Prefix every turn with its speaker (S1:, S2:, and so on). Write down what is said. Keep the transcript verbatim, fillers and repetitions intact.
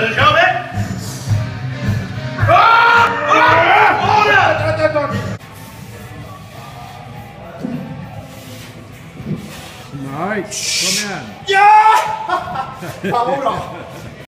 S1: kör vi!
S2: Nice, kom igen!
S1: Ja! Fan vad bra!